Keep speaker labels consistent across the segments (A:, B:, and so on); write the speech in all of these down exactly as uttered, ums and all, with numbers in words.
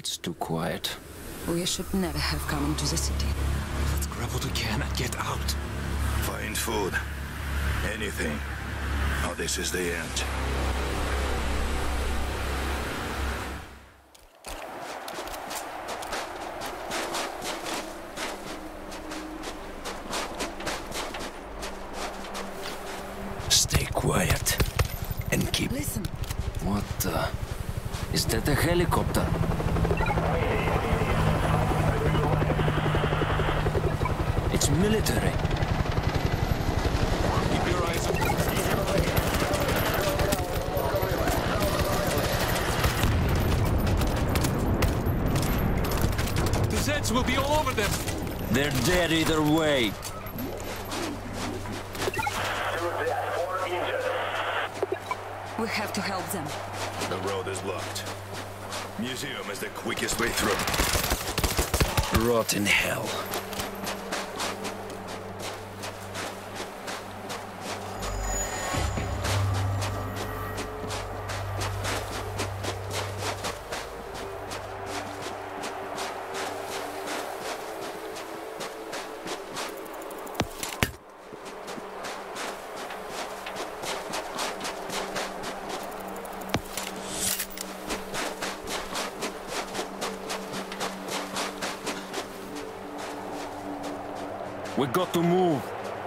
A: It's too quiet.
B: We should never have come into the city.
C: Let's grab what we can and get out.
D: Find food. Anything. Now this is the end.
A: Stay quiet. And keep...
B: Listen.
A: What the... Is that a helicopter? It's military.
C: Keep your eyes open. The Zeds will be all over them.
A: They're dead either way.
B: We have to help them.
D: The road is blocked. Museum is the quickest way through.
A: Rot in hell. We got to move.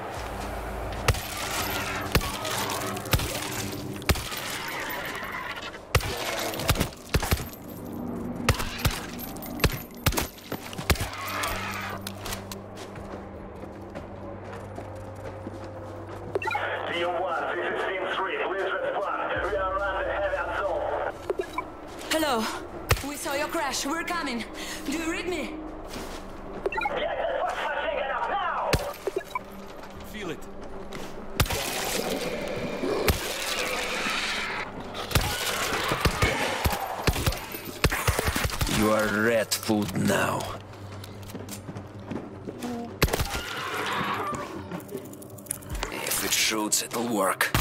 E: D one, this is Team three. Please respond. We are around the heavy zone.
B: Hello. We saw your crash. We're coming. Do you read me?
E: Get the first machine gun up now!
C: Feel it.
A: You are rat food now. If it shoots, it'll work.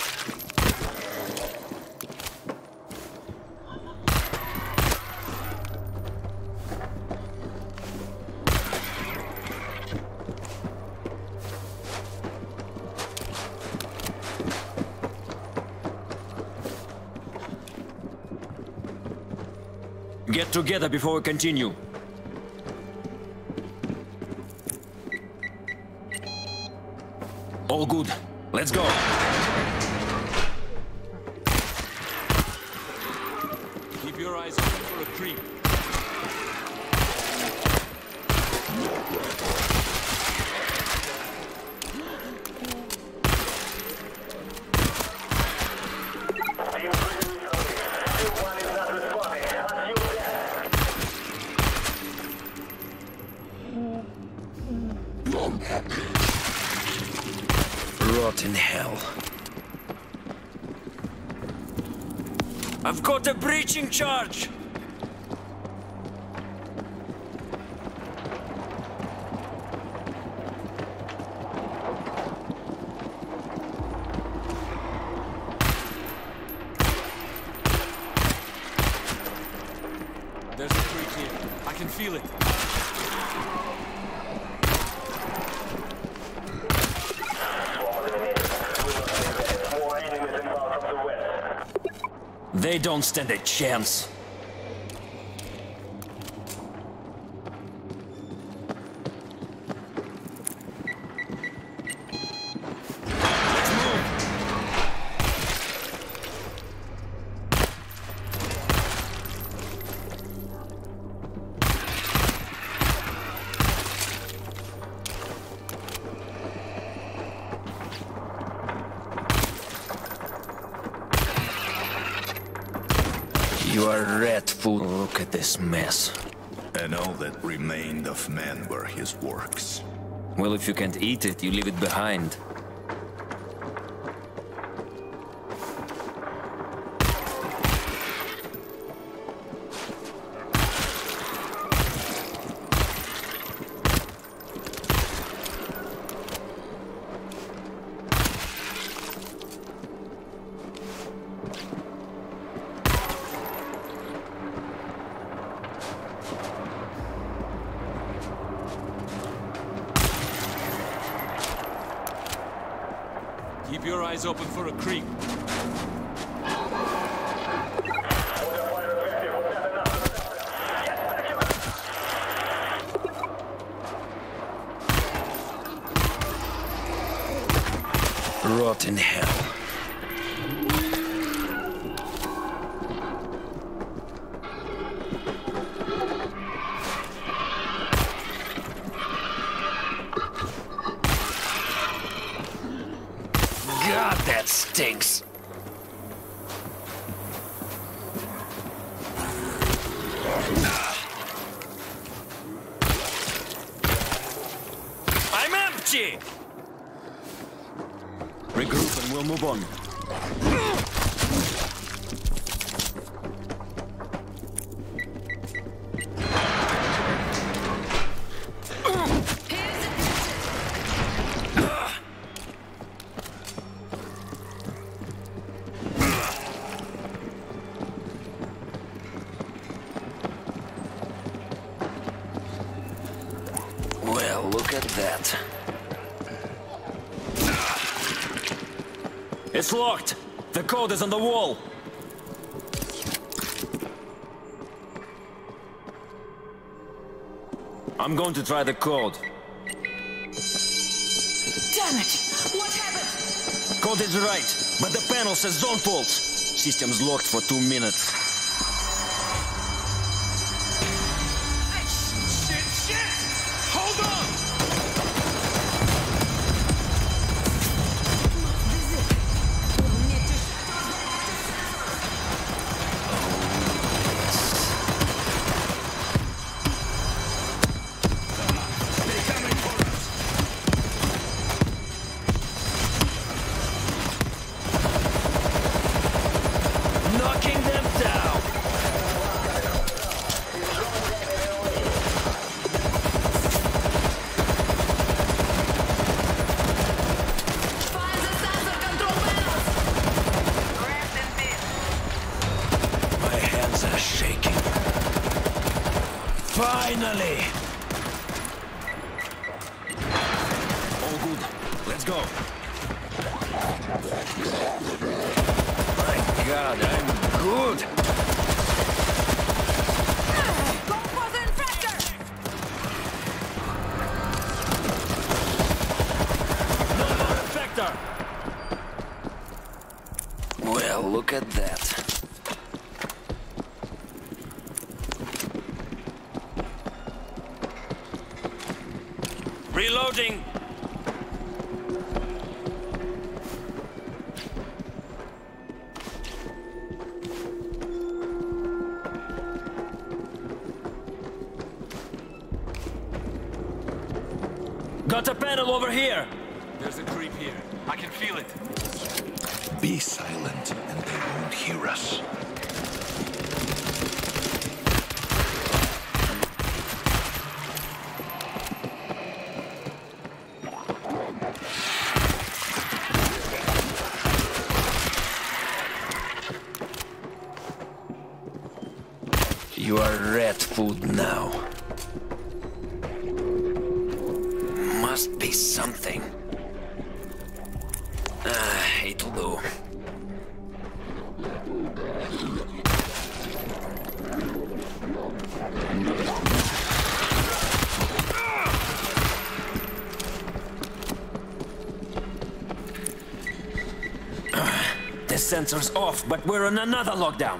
A: Get together before we continue. All good. Let's go.
C: Keep your eyes open for a creep.
E: Team three, Team one is not responding. Assume that.
A: Rot in hell. I've got a breaching charge!
C: There's a creek here. I can feel it.
E: More enemies involved from the west.
A: They don't stand a chance. You are rat food. Look at this mess.
D: And all that remained of men were his works.
A: Well, if you can't eat it, you leave it behind.
C: Keep your eyes open for a creep.
A: Rot in hell. God, that stinks. I'm empty! Regroup and we'll move on. Well, look at that. It's locked. The code is on the wall. I'm going to try the code.
B: Damn it! What happened?
A: Code is right, but the panel says zone pulse. System's locked for two minutes.
C: Shit, shit! Hold on!
A: Knocking them down.
B: Find the sensor control panels! Grab them bits!
A: My hands are shaking. Finally! All good. Let's go. My God, I'm good.
B: Go for the infector!
A: No more infector. Well, look at that. Reloading. Got a panel over here.
C: There's a creep here. I can feel it.
D: Be silent, and they won't hear us.
A: You are rat food now. Must be something. Ah, it'll do. The sensor's off, but we're on another lockdown.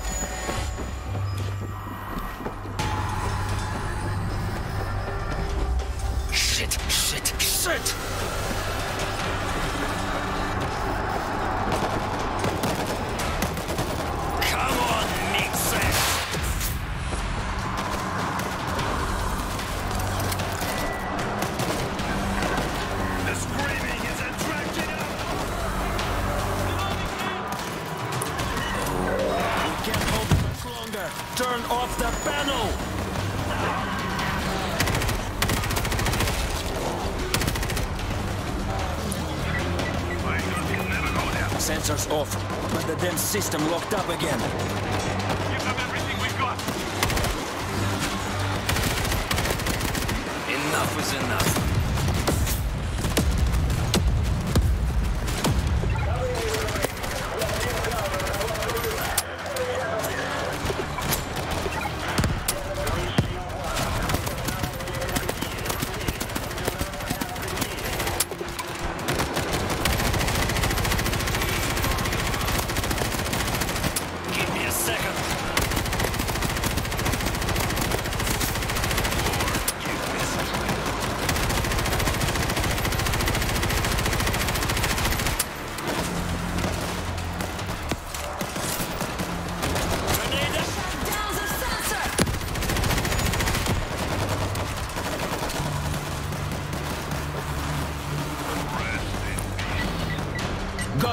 A: Shit, shit, shit! Come on, meat sack!
D: The screaming is attracting us!
A: We can't hold it much longer. Turn off the panel! Sensors off, but the damn system locked up again.
C: Give them everything we've got.
A: Enough is enough.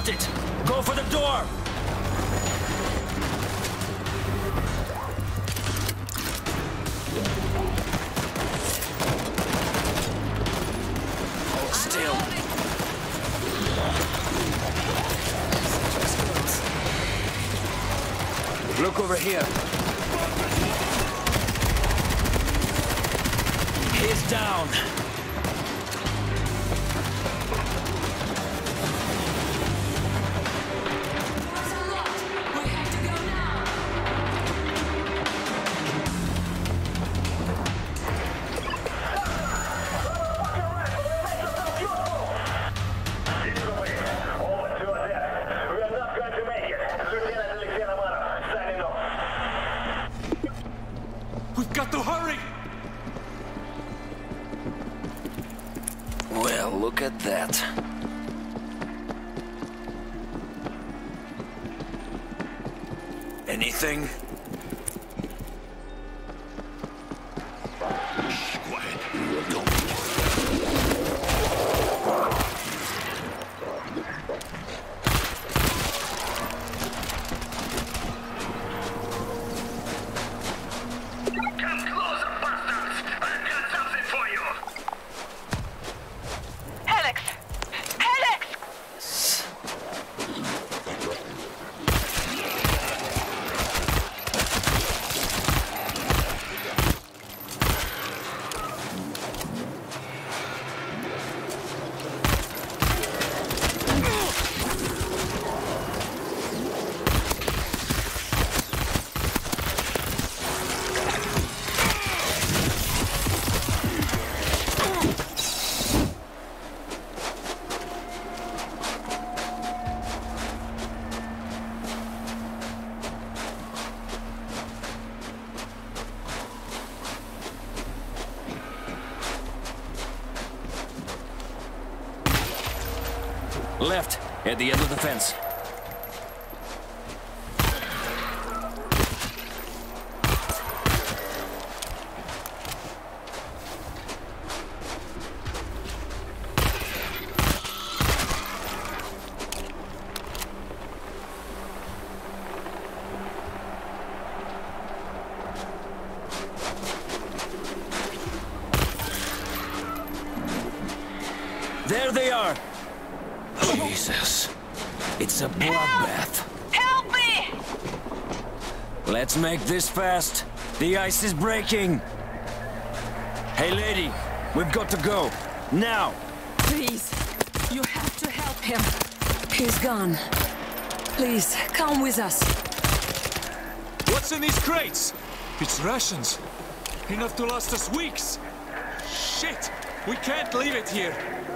A: Got it! Go for the door! Hold still. Look over here. He's down.
C: We've got to hurry!
A: Well, look at that. Anything?
D: Shh, quiet. You don't.
E: Come closer, bastards! I've got something for you!
B: Alex! Alex!
A: Left, at the end of the fence. There they are! Jesus. It's a bloodbath.
B: Help me!
A: Let's make this fast. The ice is breaking. Hey, lady, we've got to go. Now!
F: Please, you have to help him. He's gone. Please, come with us.
C: What's in these crates? It's rations. Enough to last us weeks. Shit! We can't leave it here.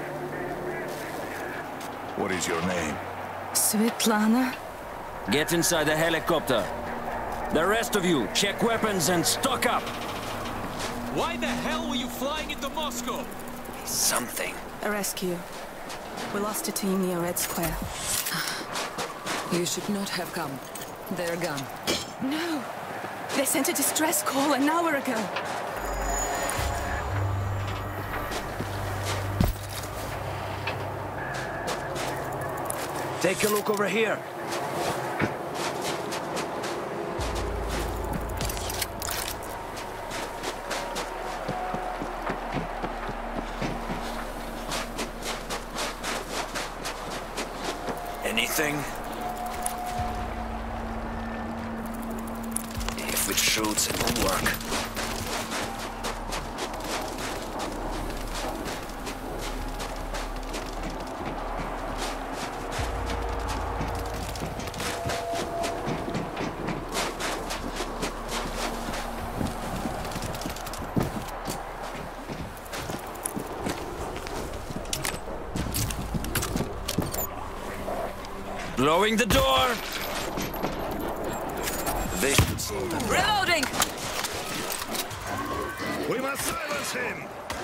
D: What is your name?
F: Svetlana?
A: Get inside the helicopter. The rest of you, check weapons and stock up.
C: Why the hell were you flying into Moscow?
A: Something.
F: A rescue. We lost a team near Red Square. You should not have come. They're gone.
B: No! They sent a distress call an hour ago.
A: Take a look over here. Anything? If it shoots, it will work. Blowing the door! They should slow them down.
F: Reloading!
D: We must silence him!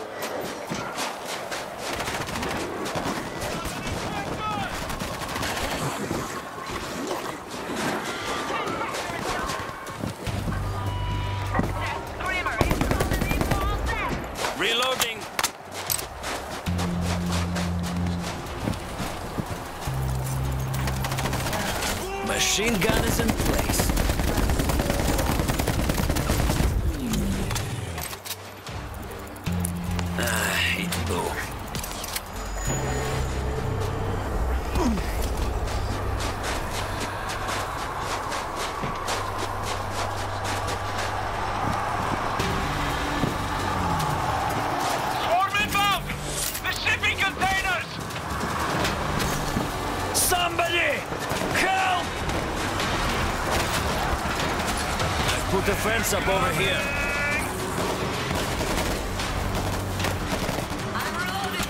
A: Reloading! Machine gun is in place. Ah, it blew.
E: Swarm inbound! The shipping containers!
A: Somebody! Help! I've put the fence up over here.
B: I'm reloading.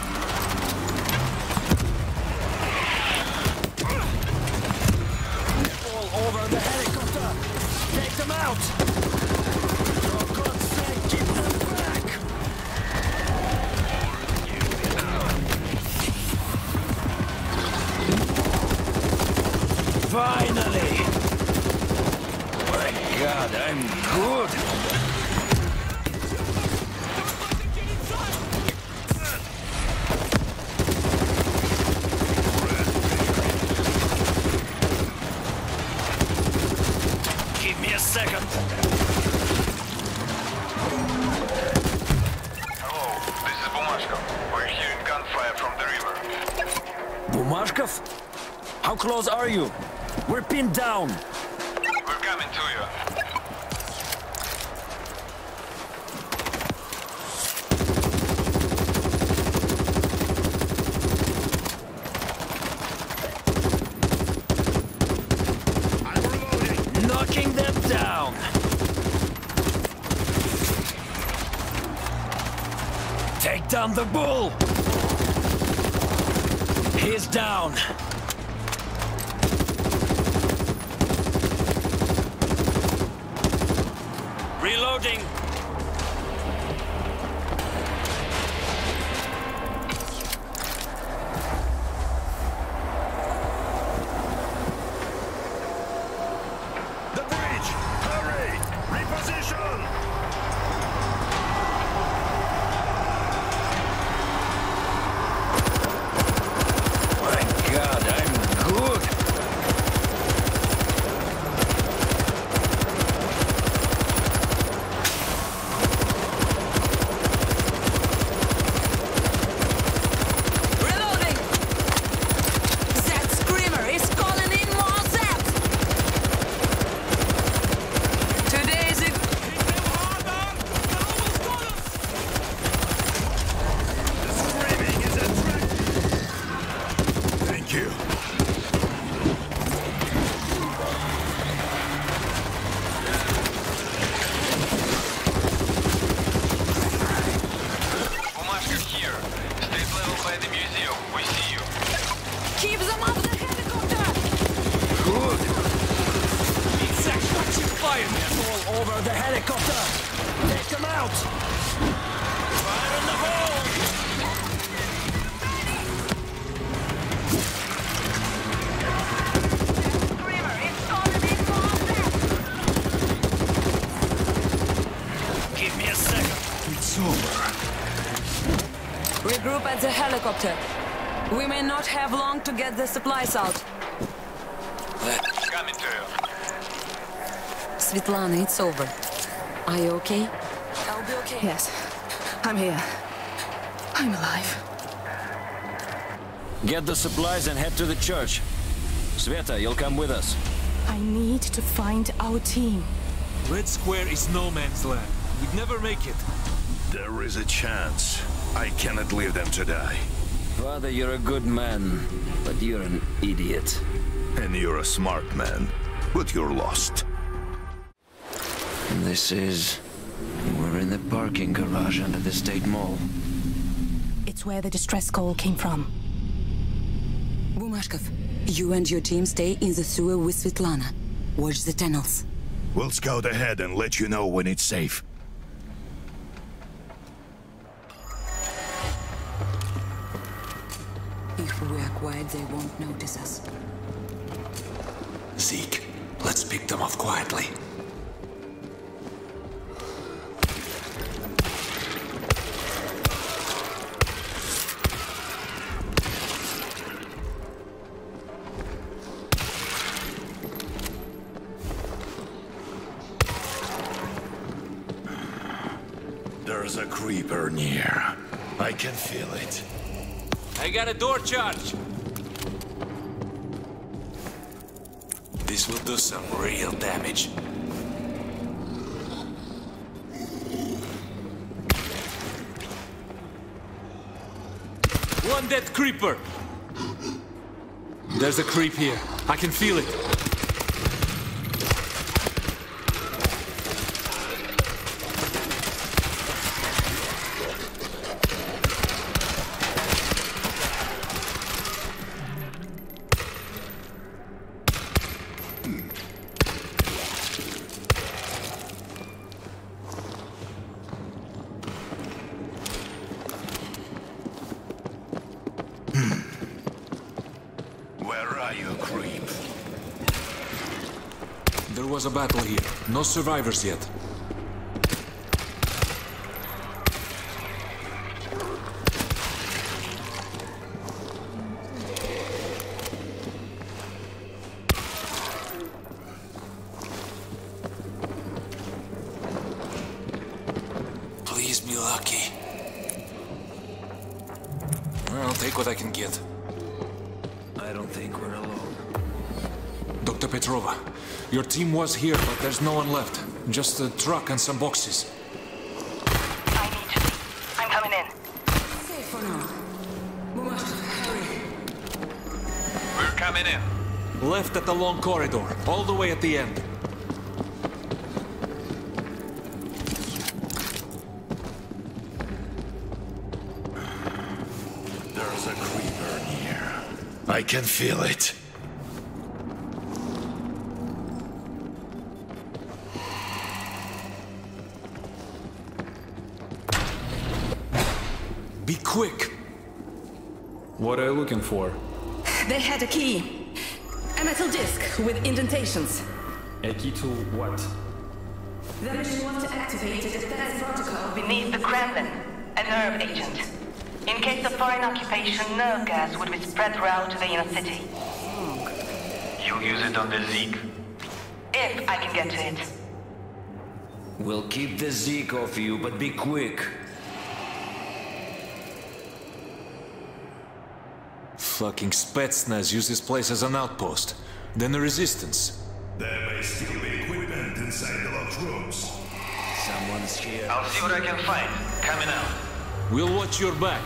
A: All over the helicopter! Take them out! For God's sake, keep them back! Finally! My God, I'm good! Give me a second.
D: Hello, this is Bumashkov. We're hearing gunfire from the river.
A: Bumashkov? How close are you? We're pinned down.
D: We're coming to you. I'm reloading.
A: Knocking them down. Take down the bull. He's down. Reloading.
D: The bridge! Hurry! Reposition!
A: My God, I'm good.
F: Reloading! That screamer is calling in more Zeds! Today's it.
D: Screaming is attractive! Thank you. Bumashka here. State level by the museum. We see you.
F: Keep them off the helicopter!
A: Good. Exact watching fire. All over the helicopter. Take them out. Fire in the hole.
B: Screamer is calling in more Zeds.
A: Give me a second.
D: It's over.
F: Regroup at the helicopter. We may not have long to get the supplies out.
D: Coming to you.
F: Svetlana, it's over. Are you okay?
B: I'll be okay.
F: Yes. I'm here. I'm alive.
A: Get the supplies and head to the church. Sveta, you'll come with us.
G: I need to find our team.
C: Red Square is no man's land. We'd never make it.
D: There is a chance. I cannot leave them to die.
A: Father, you're a good man, but you're an idiot.
D: And you're a smart man, but you're lost.
A: This is... We're in the parking garage under the State Mall.
G: It's where the distress call came from.
F: Bumashkov, you and your team stay in the sewer with Svetlana. Watch the tunnels.
D: We'll scout ahead and let you know when it's safe.
F: If we are quiet, they won't notice us.
H: Zeke, let's pick them off quietly.
D: There's a creeper near. I can feel it.
C: I got a door charge.
H: This will do some real damage.
C: One dead creeper. There's a creep here. I can feel it. There was a battle here. No survivors yet.
H: Please be lucky.
C: Well, I'll take what I can get.
D: I don't think we're alone.
C: Doctor Petrova, your team was here, but there's no one left. Just a truck and some boxes.
B: I need to leave. I'm coming in.
F: Safe for now. We must hurry.
H: We're coming in.
C: Left at the long corridor, all the way at the end.
D: There's a creeper near. I can feel it.
C: Be quick!
I: What are you looking for?
G: They had a key. A metal disc with indentations.
I: A key to what?
G: The mission was to activate a defense protocol
B: Beneath the Kremlin, a nerve agent. In case of foreign occupation, nerve gas would be spread throughout the inner city.
E: You'll use it on the Zeke.
B: If I can get to it.
A: We'll keep the Zeke off you, but be quick.
C: Fucking Spetsnaz used this place as an outpost. Then the Resistance.
E: There may still be equipment inside the locked rooms.
A: Someone's here.
E: I'll see what I can find. Coming out.
C: We'll watch your back.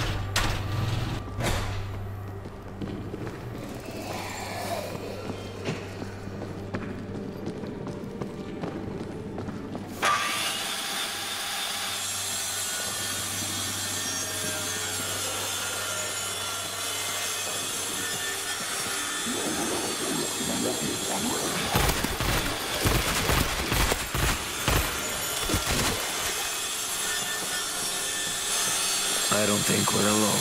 A: I don't think we're alone.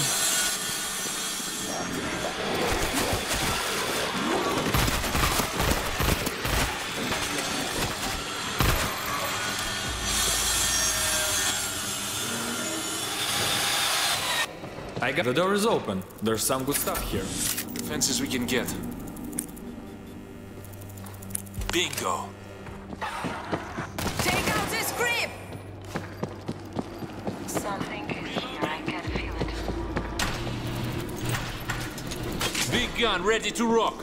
I: I got the door is open. There's some good stuff here.
C: Defenses we can get.
H: Bingo.
B: Take out this creep! Something is here. I can feel it.
C: Big gun ready to rock.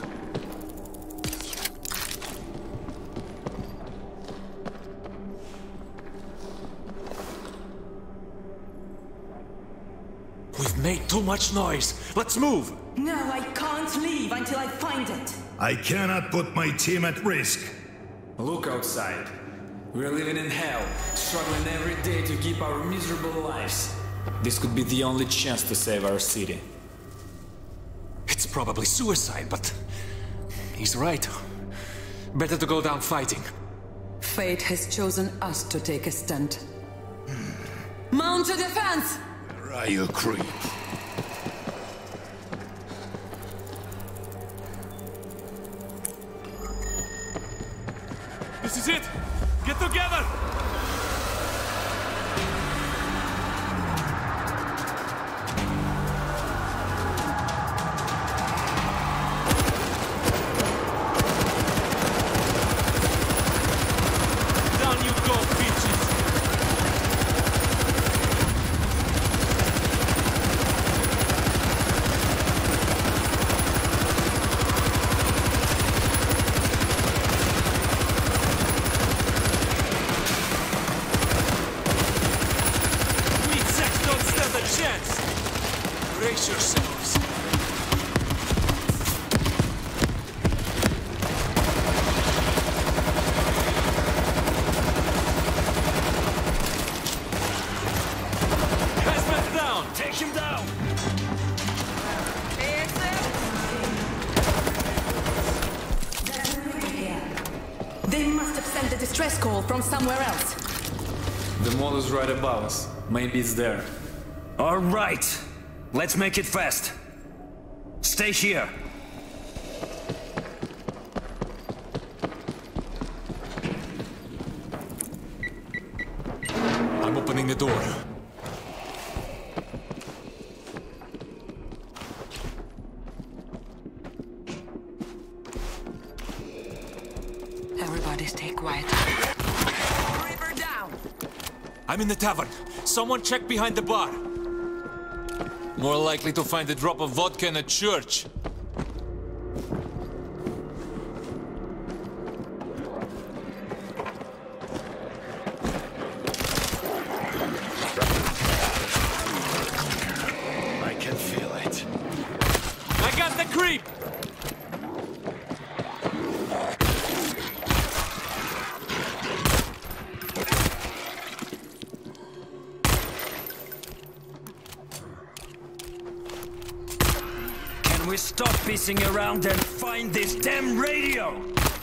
C: We've made too much noise. Let's move.
G: No, I can't leave until I find it.
E: I cannot put my team at risk.
I: Look outside. We're living in hell, struggling every day to keep our miserable lives. This could be the only chance to save our city.
C: It's probably suicide, but he's right. Better to go down fighting.
F: Fate has chosen us to take a stand. Mount a defense!
D: Where are you, creep?
C: This is it! Get together! Down you go, bitches! Brace yourselves. Hazmat down!
A: Take him down!
G: They must have sent a distress call from somewhere else.
I: The mall is right above us. Maybe it's there.
A: All right. Let's make it fast. Stay here.
C: I'm opening the door.
F: Everybody stay quiet.
G: River down.
C: I'm in the tavern. Someone check behind the bar. More likely to find a drop of vodka in a church.
D: I can feel it.
C: I got the creep!
A: Can we stop pissing around and find this damn radio?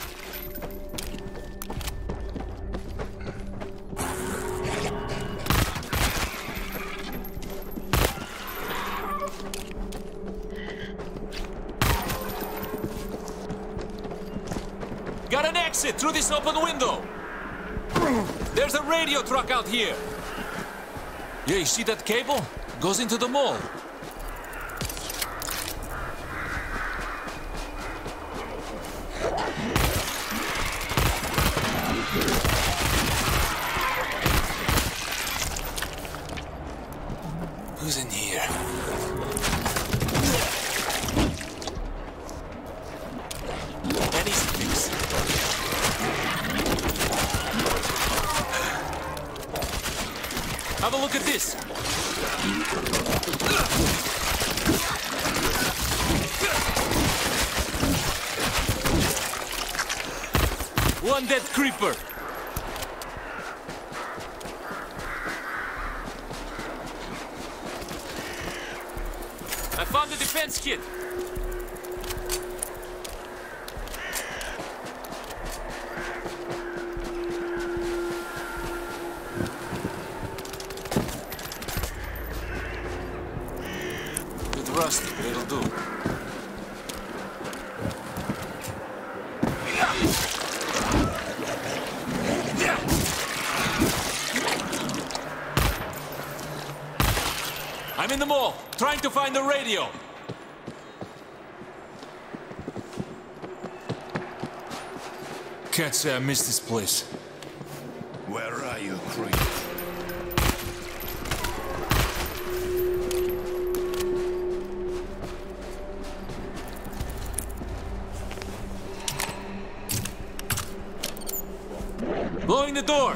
C: Got an exit through this open window! There's a radio truck out here! Yeah, you see that cable? Goes into the mall. Who's in here? Anything. Have a look at this. One dead creeper. I found the defense kit. Bit rusty, but it'll do. I'm in the mall, trying to find the radio. Can't say I missed this place.
D: Where are you, creep?
C: Blowing the door.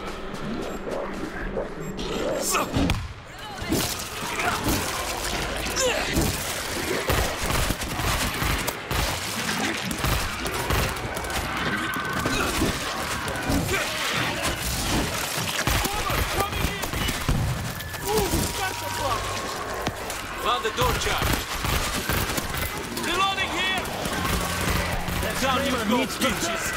C: Found the door charge. Reloading here! That's down you go, bitches!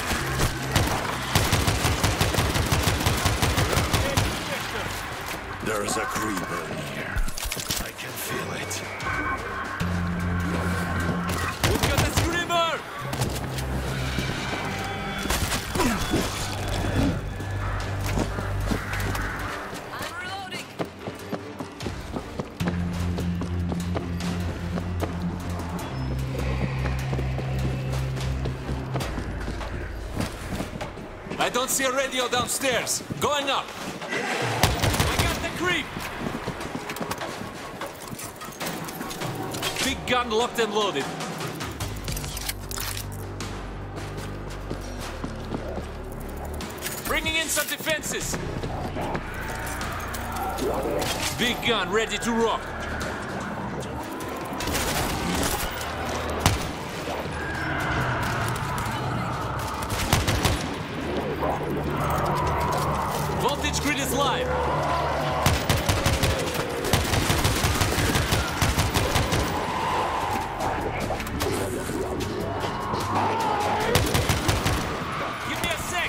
D: There's a creeper near. I can feel it.
C: We've got the screamer!
G: I'm reloading.
C: I don't see a radio downstairs. Going up. I got the creep. Big gun locked and loaded. Bringing in some defenses. Big gun ready to rock. is live! Give me a sec!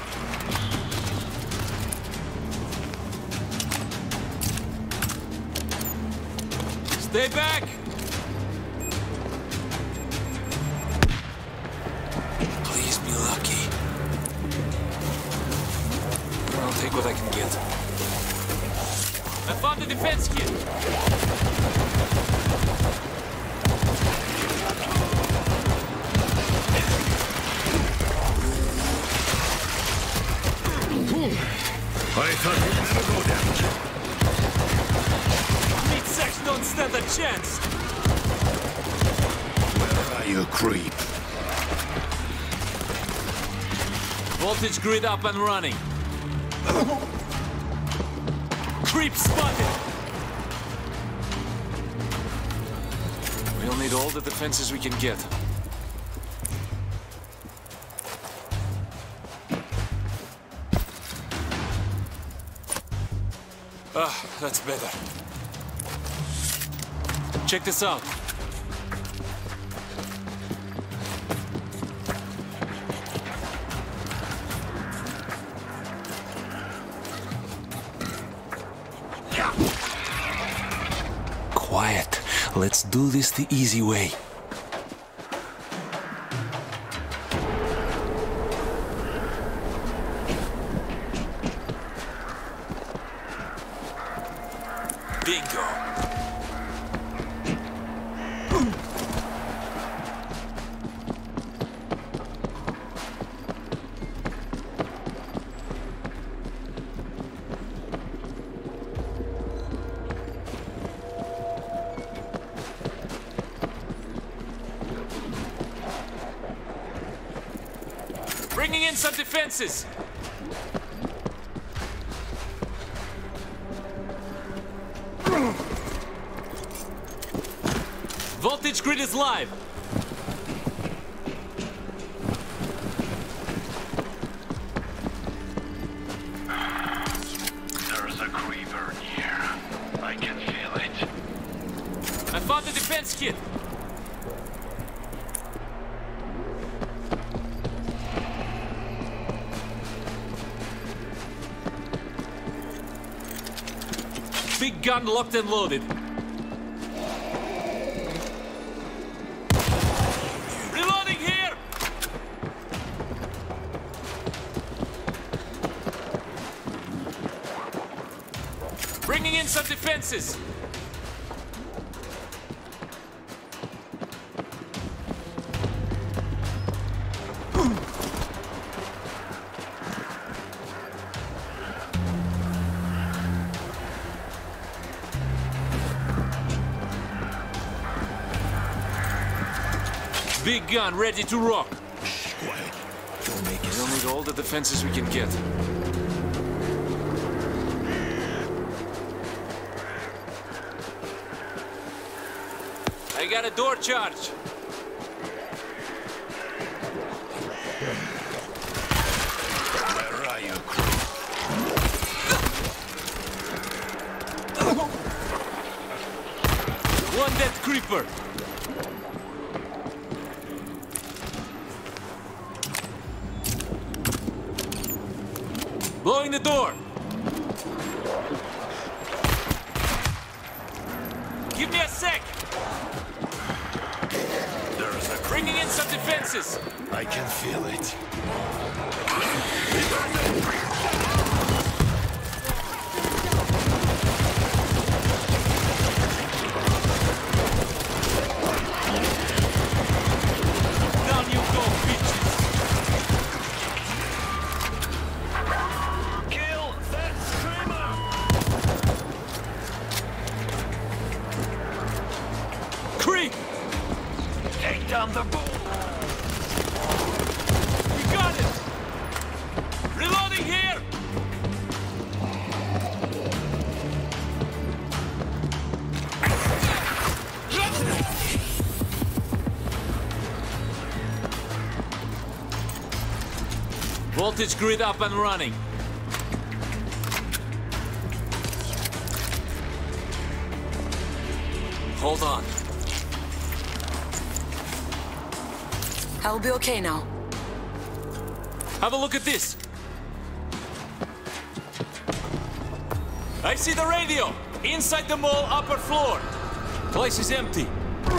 C: Stay back!
H: Please be lucky.
C: I'll take what I can get. I found the defense kit!
D: I thought you'd never go down.
C: Meat sacks don't stand a chance!
D: Where are you, creep?
C: Voltage grid up and running. Creep spotted! We'll need all the defenses we can get. Ah, that's better. Check this out.
H: Quiet. Let's do this the easy way.
C: Bingo. Bringing in some defenses. Voltage grid is live.
E: There's a creeper near. I can feel it.
C: I found the defense kit. Big gun locked and loaded. Reloading here! Bringing in some defenses. Big gun ready to rock.
D: Shh, quiet. Don't make it.
C: We'll need all the defenses we can get. I got a door charge.
D: Where are you, creep?
C: One dead creeper. Blowing the door. Give me a sec.
D: There's a creep.
C: Bringing in some defenses.
D: I can feel it.
C: Down you go, bitches.
E: Kill that screamer!
C: Creep.
E: Take down the bull!
C: You got it. Reloading here. Voltage grid up and running. Hold on.
F: I'll be okay now.
C: Have a look at this. I see the radio! Inside the mall, upper floor. Place is empty.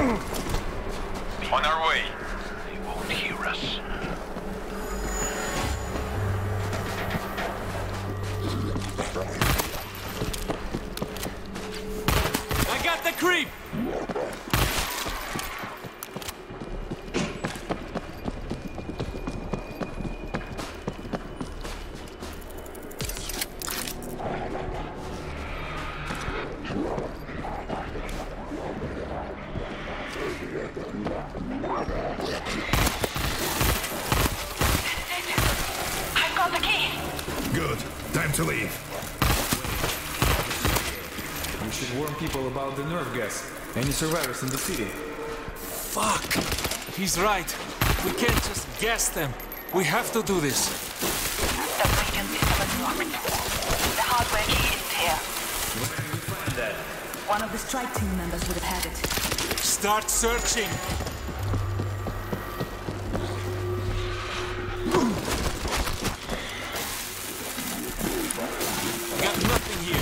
E: On our way. They won't hear us.
C: I got the creep!
B: I've got the key.
D: Good. Time to leave.
I: We should warn people about the nerve gas. Any survivors in the city?
C: Fuck! He's right. We can't just gas them. We have to do this.
B: The radio system is locked. The hardware key is here.
I: Where did we find that?
G: One of the strike team members would have had it.
C: Start searching! Got nothing here.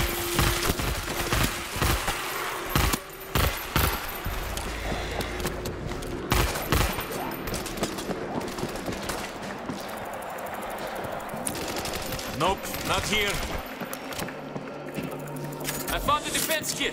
C: Nope, not here. I found the defense kit.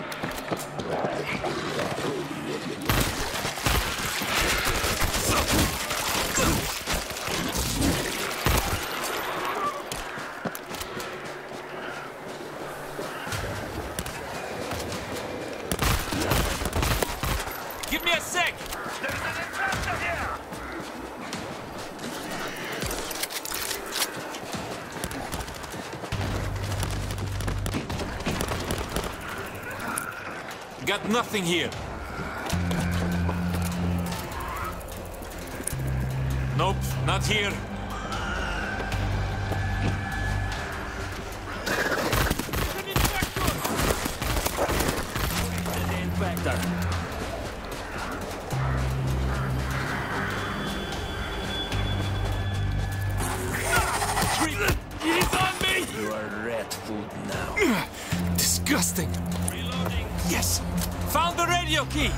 C: Give me a sec!
E: There's an entrapment here!
C: Got nothing here. Nope, not here.
A: He's on me! You are rat food now.
C: Disgusting. Reloading. Yes. Found the radio key.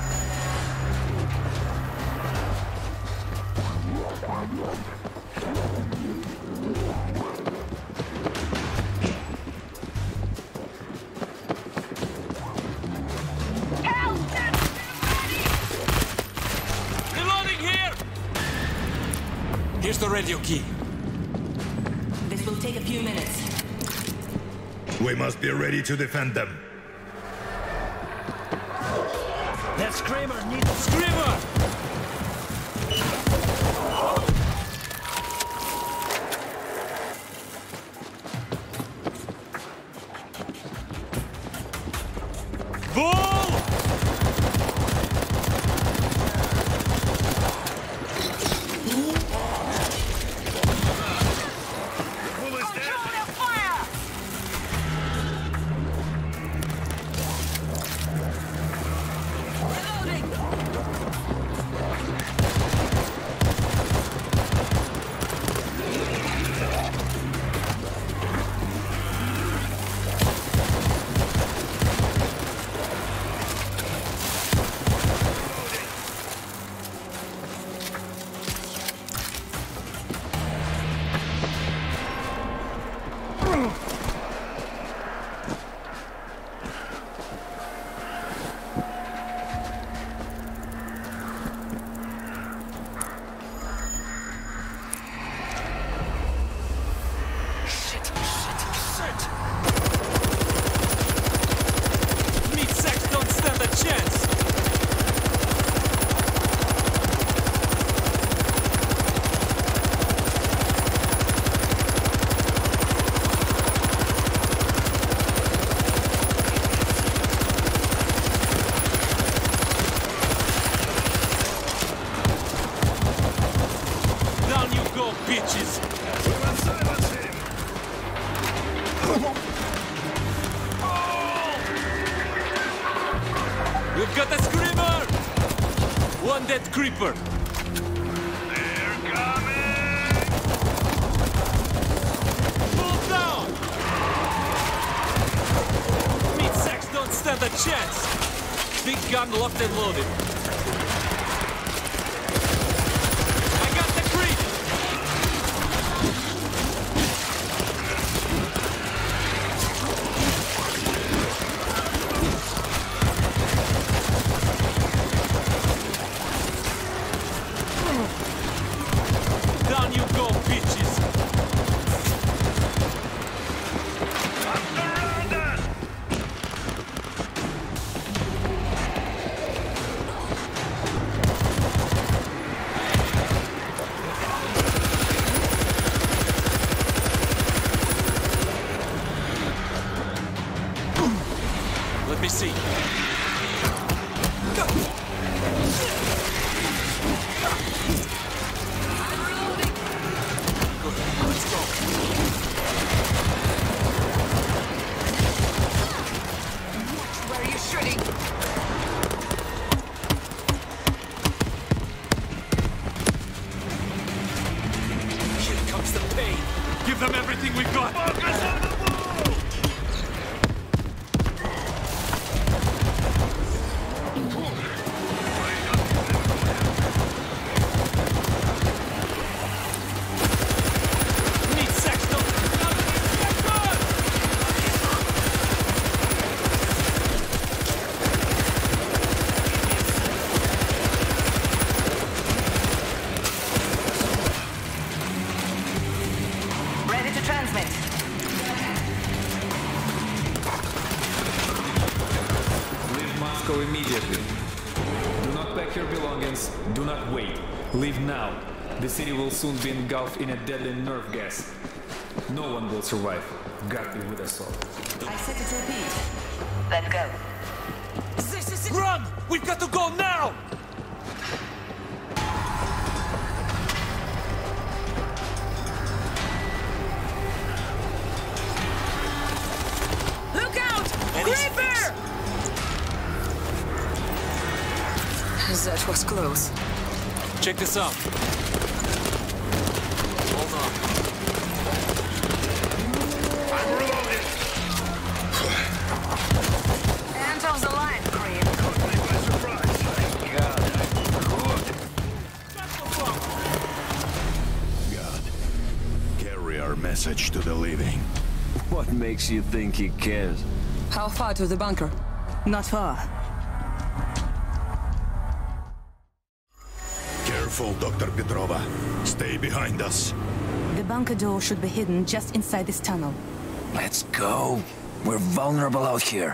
C: Reloading here. Here's the radio key.
G: This will take a few minutes.
D: We must be ready to defend them.
A: That screamer needs a
C: Screamer! Bull!
B: Control their fire!
C: that creeper!
E: They're coming!
C: Pull down! Meat sacks don't stand a chance! Big gun locked and loaded. I got the creep! Down you go, bitches!
E: I'm surrounded!
C: Let me see. Good, let's go.
F: Where are you shooting?
C: Here comes the pain. Give them everything we've got.
E: Focus on the wall!
C: Meat sacks don't... Get good!
B: Ready to transmit.
I: Leave Moscow immediately. Do not pack your belongings. Do not wait. Leave now. The city will soon be engulfed in a deadly nerve gas. No one will survive. God be with us all.
B: I set it to repeat. Let's go.
C: Run! We've got to go now!
F: Look out! Creeper! That was close.
C: Check this out. Hold on.
E: I'm reloading!
F: Anton's alive, creep.
E: Caught me by surprise. Thank God.
D: God. Carry our message to the living.
A: What makes you think he cares?
F: How far to the bunker?
G: Not far.
D: Careful, Doctor Petrova. Stay behind us.
G: The bunker door should be hidden just inside this tunnel.
A: Let's go. We're vulnerable out here.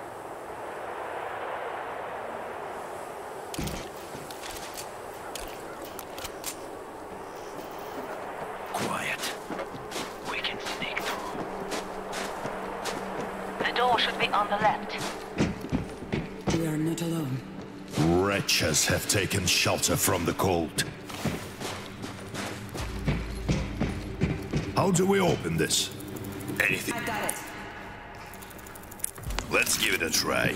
A: Quiet.
B: We can sneak through. The door should be on the left.
F: We are not alone.
D: Wretches have taken shelter from the cold. How do we open this? Anything?
B: I got it.
D: Let's give it a try.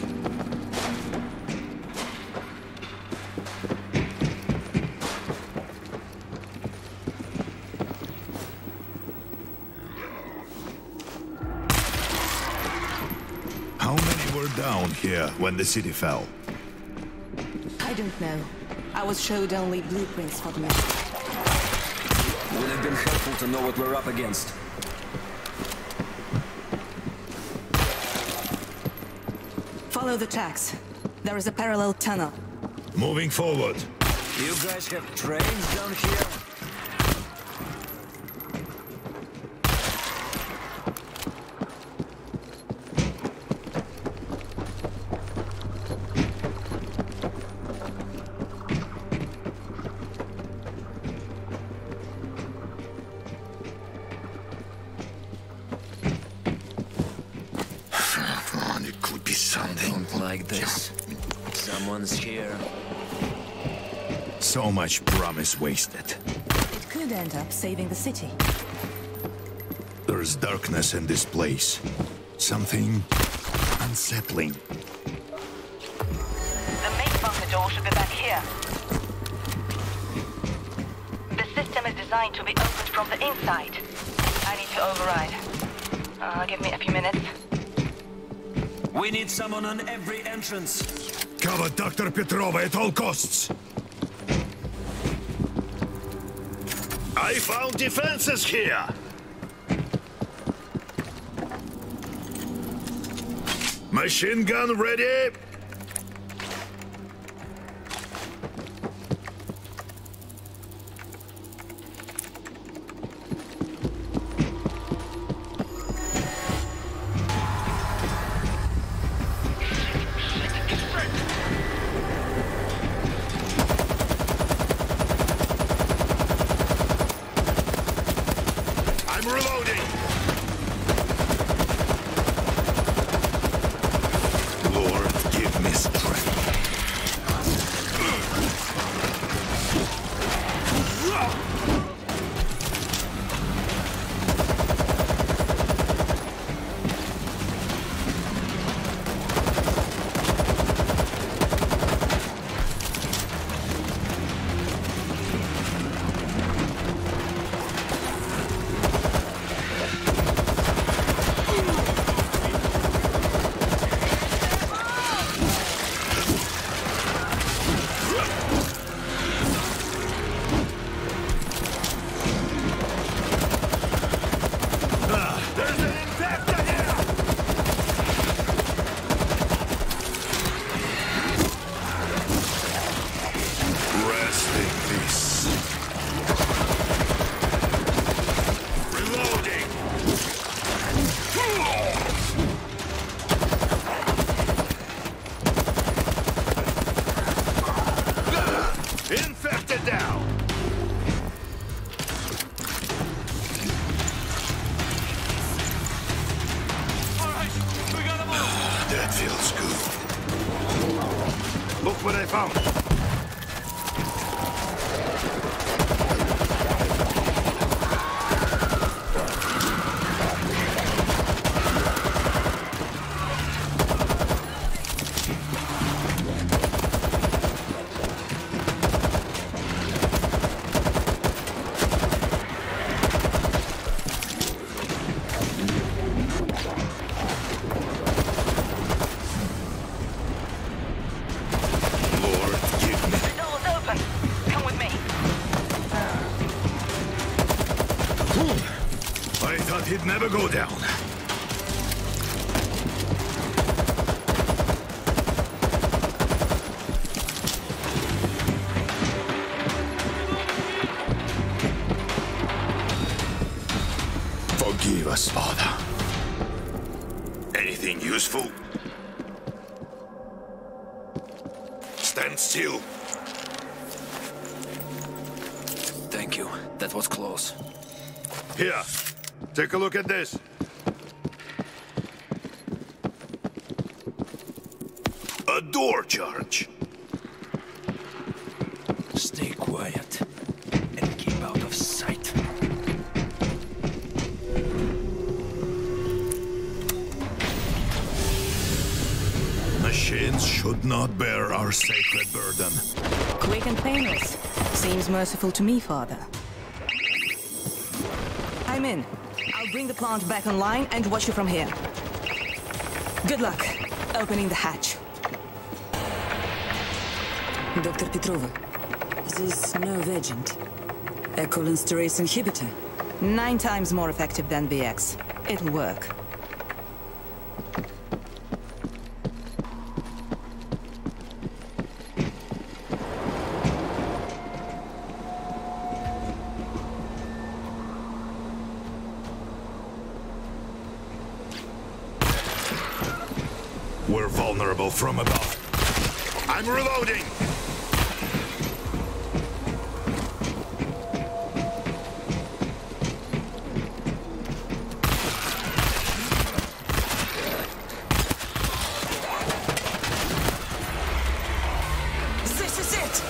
D: How many were down here when the city fell?
G: I don't know. I was showed only blueprints for the map.
A: Would have been helpful to know what we're up against.
G: Follow the tracks. There is a parallel tunnel.
D: Moving forward.
A: You guys have trains down here? Like this. Someone's here.
D: So much promise wasted.
G: It could end up saving the city.
D: There's darkness in this place. Something unsettling.
B: The main bunker door should be back here. designed to be opened from the inside. I need to override. Uh, give me a few minutes.
A: We need someone on every entrance.
D: Cover Doctor Petrova at all costs. I found defenses here. Machine gun ready. What I found. He'd never go down. Forgive us, Father. Anything useful? Stand still.
A: Thank you. That was close.
D: Here. Take a look at this. A door charge.
A: Stay quiet and keep out of sight.
D: Machines should not bear our sacred burden.
G: Quick and painless. Seems merciful to me, Father. I'm in. I'll bring the plant back online and watch you from here. Good luck opening the hatch.
F: Doctor Petrova, this nerve agent, a cholinesterase inhibitor.
G: Nine times more effective than V X. It'll work.
D: We're vulnerable from above. I'm reloading!
G: This is it!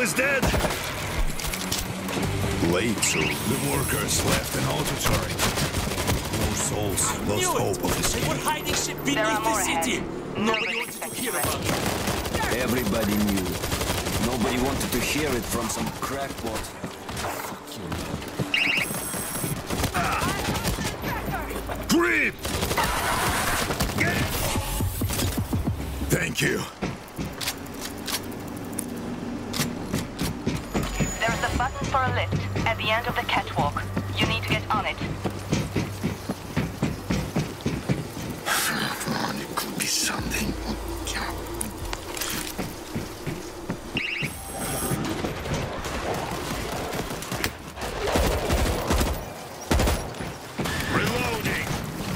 D: is dead! Late, so the workers left an auto turret. Poor souls, lost
C: Knew it.
D: hope of
C: They
D: escape.
C: were hiding shit
B: There
C: beneath
B: are
C: the
B: more
C: city.
B: ahead.
C: Nobody
B: Nobody
C: wanted to
B: expects
C: hear
B: the
C: about
B: rest.
C: it.
J: Everybody knew. Nobody wanted to hear it from some crackpot.
D: Creep! Get it! Thank you.
B: There's a button for a lift at the end of the catwalk. You need to get on it.
D: Come on, it could be something. Reloading!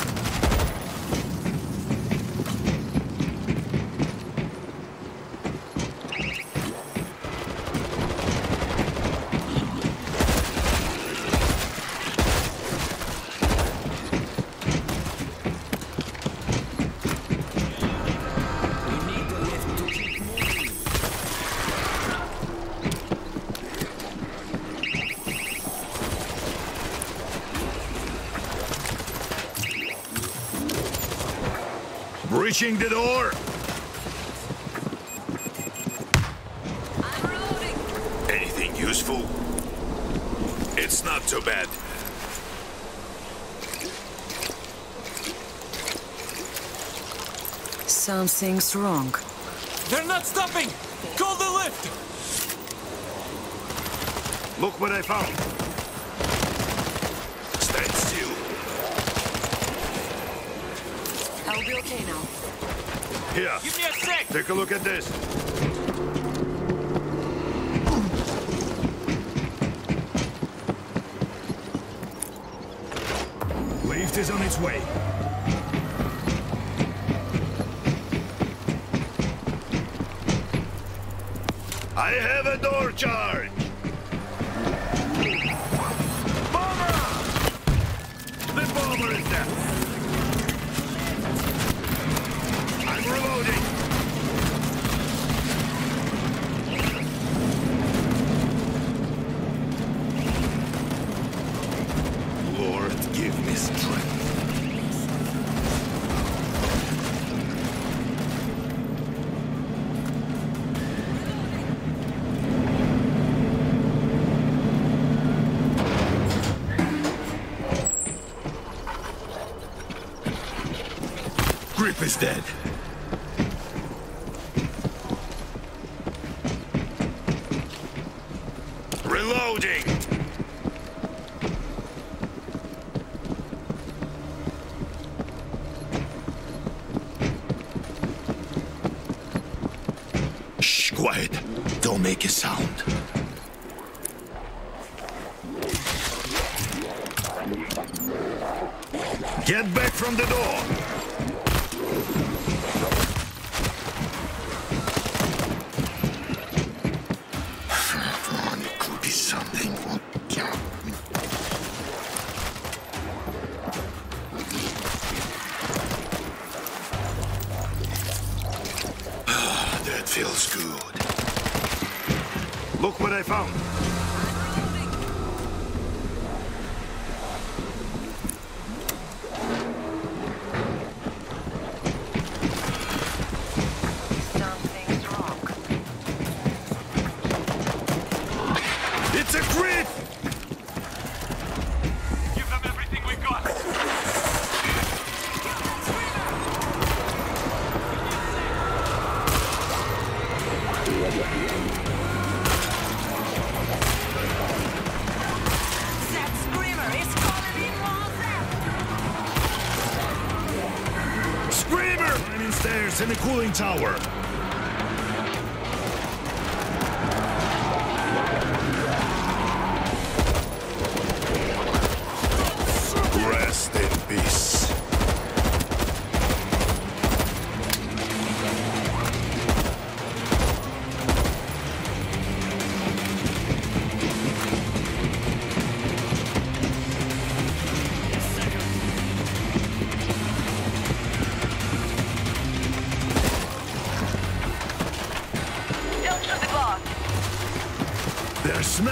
D: Breaching the door!
F: I'm reloading.
D: Anything useful? It's not too bad.
F: Something's wrong.
C: They're not stopping! Call the lift!
D: Look what I found. Stand still.
F: I'll be okay now.
D: Here,
C: Give me a sec!
D: take a look at this. Lift is on its way. I have a door charge! Bomber! The bomber is dead! I'm reloading! Lord, give me strength. Grip is dead. Reloading! Shh, quiet. Don't make a sound. Get back from the door! Come on, it could be something. Ah, that feels good. Look what I found.
B: Something's wrong.
D: It's a grip!
C: Give them everything we got!
F: That screamer is calling in more.
D: Screamer! Climbing stairs in the cooling tower. Rest in peace.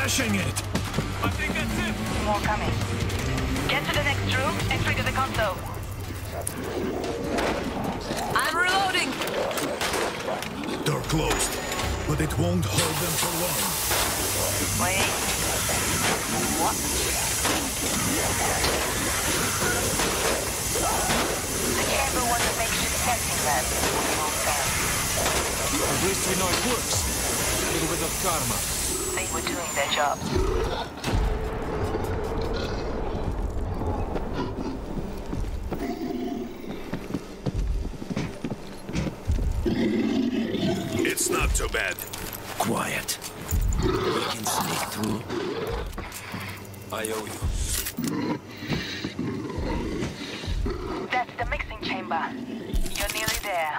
D: smashing it!
C: I think that's it.
B: More coming. Get to the next room and trigger the console.
F: I'm reloading!
D: Door closed, but it won't hold them for long.
B: Wait. What? The chamber was a makeshift testing lab.
C: At least we know it works. A little bit of karma.
B: They were doing their jobs.
D: It's not too bad.
H: Quiet. We can sneak through. I owe you.
B: That's the mixing chamber. You're nearly there.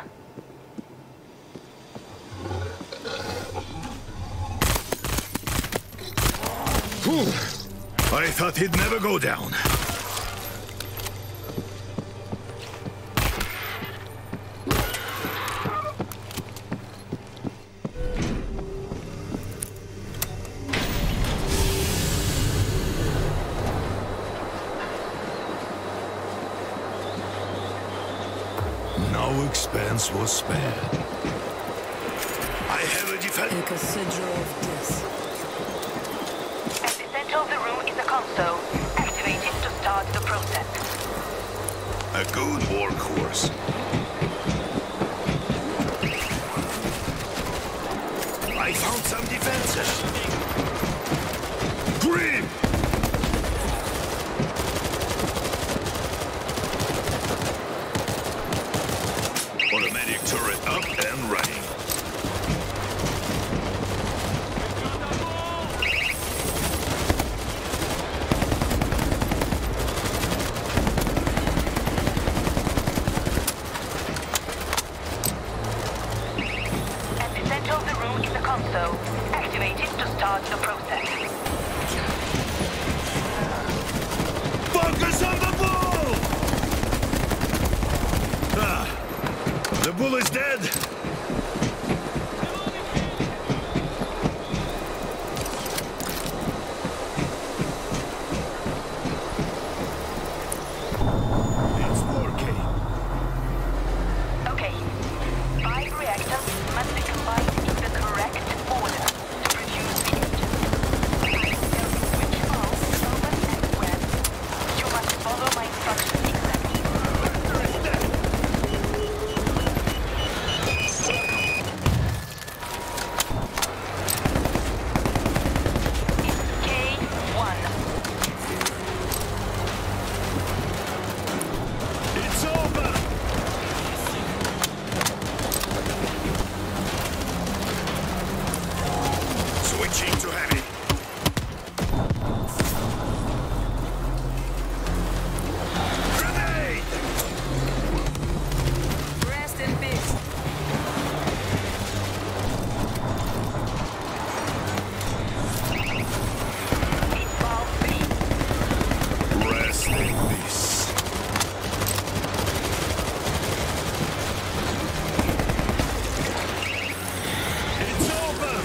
D: Whew. I thought he'd never go down. No expense was spared. I have a defense.
F: A cathedral of death.
B: At the center of the room is a console. Activate it to start the process.
D: A good workhorse. I found some defenses. Grim! Automatic turret up and running.
B: At the center of the room is a console. Activate it to start the process.
D: Focus on the bull! Ah, the bull is dead. It's working.
B: Okay. Five reactors must be combined in the correct order to produce heat. Switch off, open and web. You must follow my instructions exactly. It's K one.
D: It's over! Switching to heavy. Grenade!
F: Rest in peace.
B: It's valve B.
D: Rest in peace. It's open!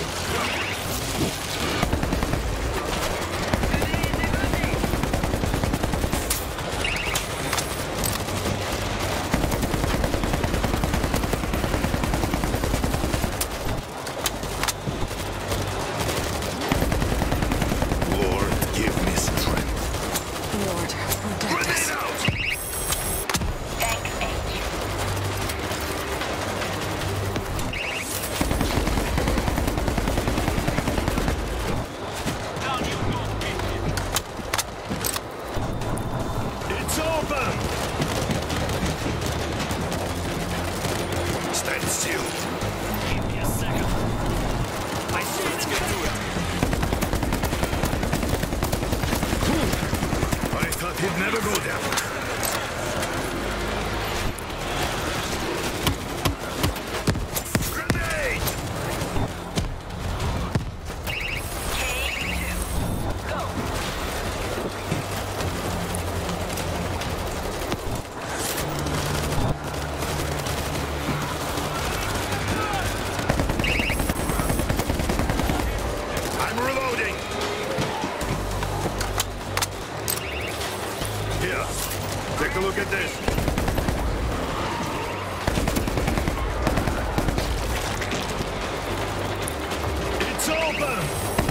D: Lord, give me strength.
F: Lord, protect
D: Grenade
F: us.
D: out!
B: Tank H.
D: It's open! Stand still.
A: Give me a second. I see. Let's get to it.
D: I thought he'd never go down. Grenade!
B: K two. Go.
D: I'm reloading. look at this. It's open!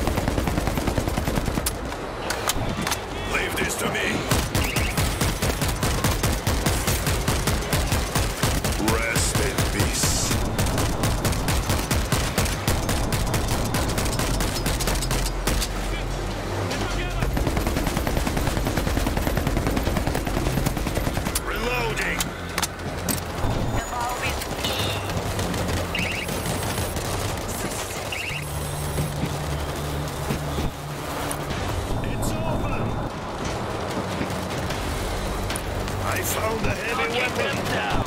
D: Leave this to me. Rest in peace. Reloading.
B: The valve is
D: It's open! I found a heavy weapon.
A: down.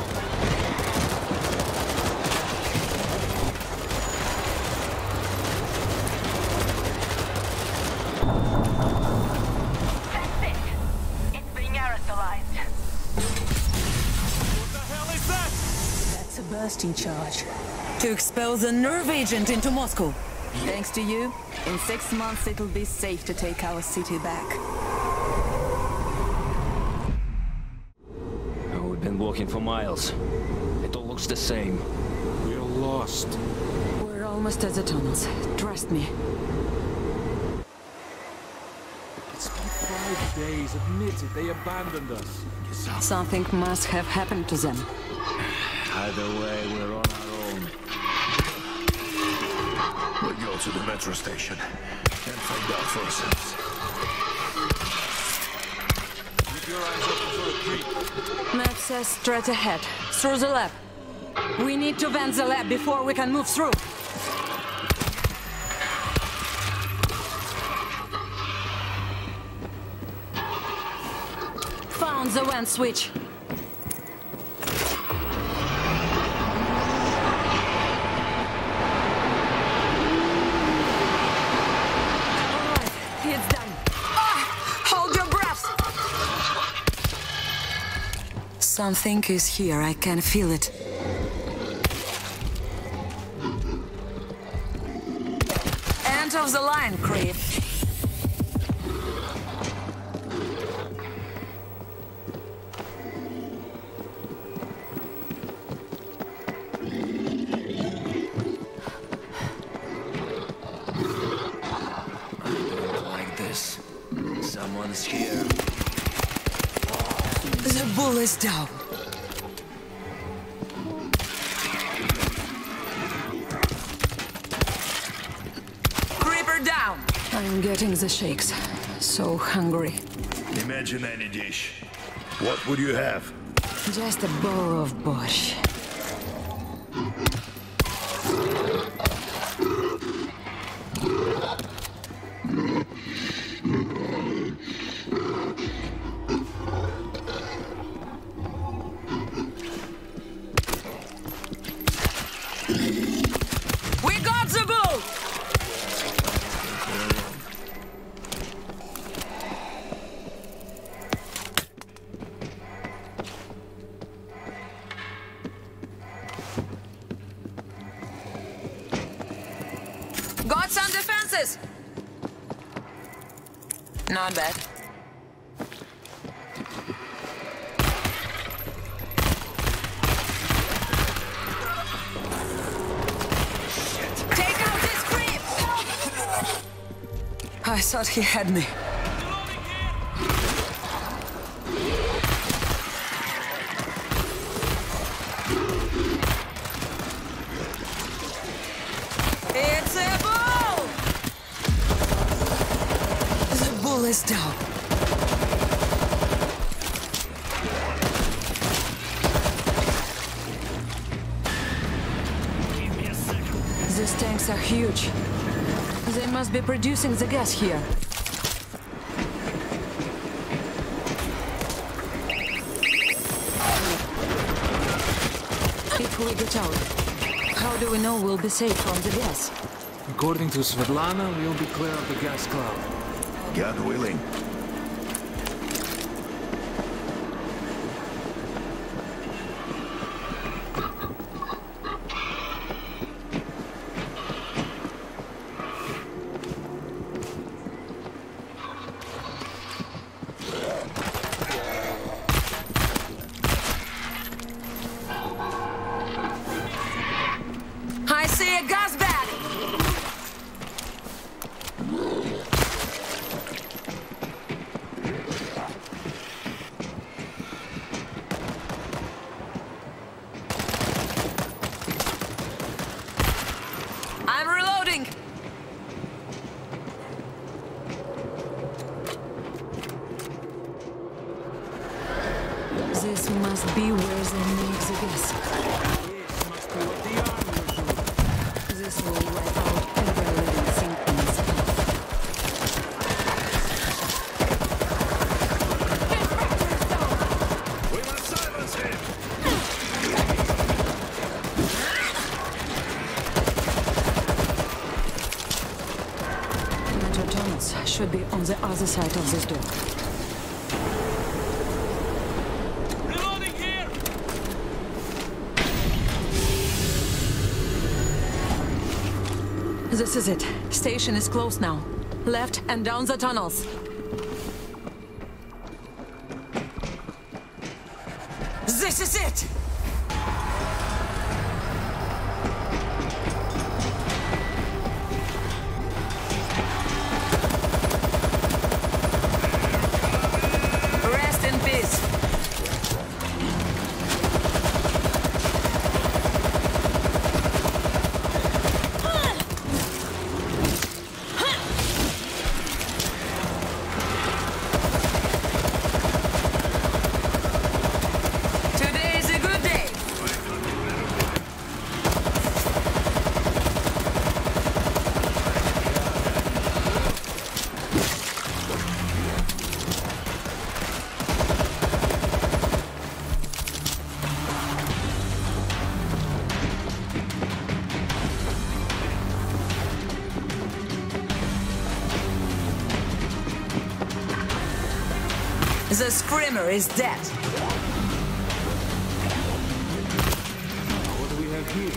B: That's it. It's being aerosolized.
C: What the hell is that?
G: That's a bursting charge. To expel the nerve agent into Moscow. Thanks to you, in six months it'll be safe to take our city back.
J: We've been walking for miles. It all looks the same.
C: We're lost.
F: We're almost at the tunnels. Trust me.
C: It's been five days. Admit it. They abandoned us.
F: Something must have happened to them.
J: Either way, we're on our own.
D: We'll go to the metro station and find out for ourselves.
C: Keep your eyes open for a creep.
F: Map says straight ahead, through the lab. We need to vent the lab before we can move through. Found the vent switch. Alright, it's done. Ah! Hold your breath! Something is here, I can feel it. End of the line, creep.
J: Like this. Someone's here.
F: The bull is down. Creeper down! I'm getting the shakes. So hungry.
D: Imagine any dish. What would you have?
F: Just a bowl of borscht. We got the bull! Got some defenses! Not bad. Take out this creep! I thought he had me. It's a bull! The bull is down. These tanks are huge. They must be producing the gas here. If we get out, how do we know we'll be safe from the gas?
C: According to Svetlana, we'll be clear of the gas cloud.
D: God willing.
F: This must be where they make the gas.
A: This must be what the army will do.
F: This will wipe out every living thing on this earth.
D: We must silence him!
F: Metro tunnels should be on the other side of this door.
C: Reloading here!
F: This is it. Station is close now. Left and down the tunnels. This is it! Rest in peace. Today is a good day. The Screamer is dead.
A: What do we have here?